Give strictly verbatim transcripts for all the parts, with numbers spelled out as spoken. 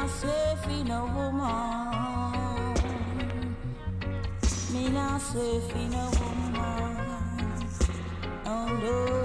surf in a woman. Me not surf in a woman. Oh no.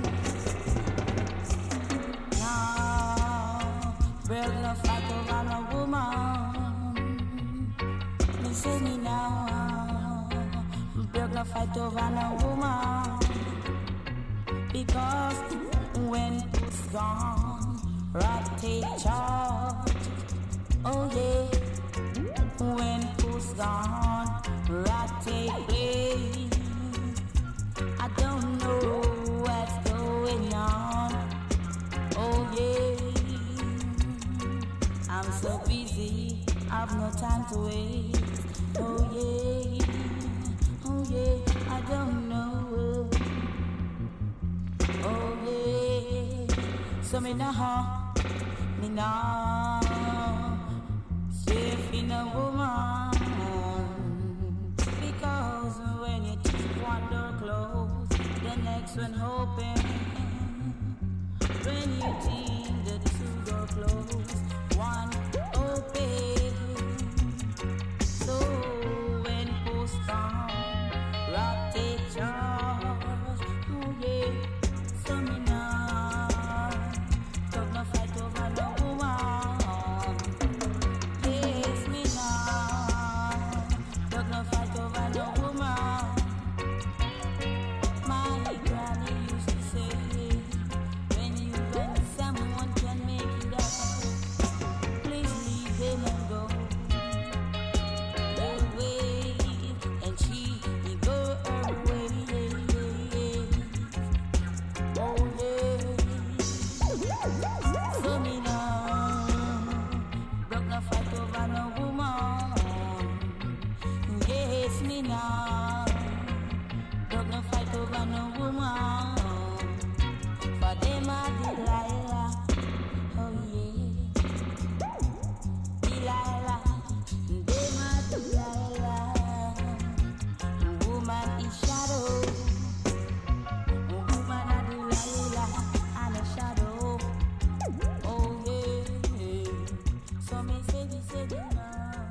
Now, break no fight over no woman. Me say me now, break no fight over no woman. Because when it's gone, rat take charge. Oh yeah, when it's gone, rat take place. I don't know what's going on. Oh yeah, I'm so busy, I've no time to waste. Oh yeah, oh yeah, I don't know. Oh yeah, so me nah, me nah safe in a woman. Because when you keep one door closed, the next one open. When you keep the two door closed, one open. So when post on, rock take charge. Oh yeah, so me now talk no fight over no woman. Yes, me now talk no fight over no woman. My granny used to say, when you find someone can make it up, please leave him and go. They wait and she he go her way. Oh yeah, so me now broke no fight over no woman. Yes, me now broke no fight over no woman. For them a Delilah, oh yeah, Delilah, them a Delilah. Woman is shadow, woman a Delilah and a shadow. Oh yeah, so me say, me say, me now.